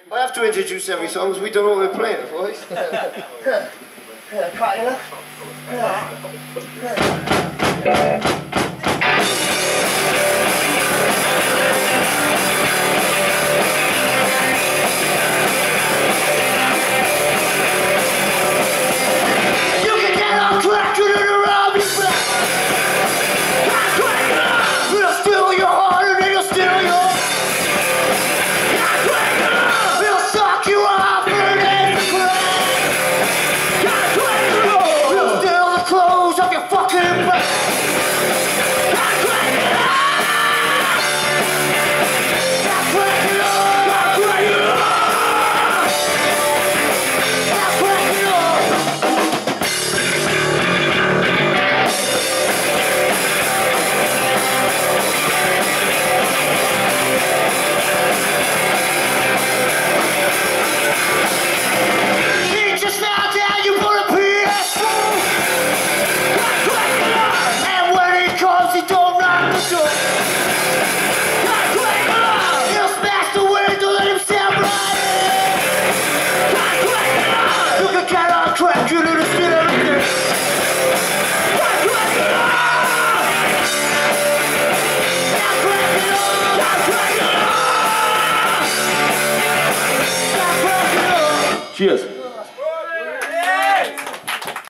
I have to introduce every song because we don't know what we're playing, boys. Crackula. You can get on Crackula to rob you back. Crackula! We'll steal your heart and then you'll steal your... We'll suck you off and then we'll steal the clothes off your fucking back. Cheers.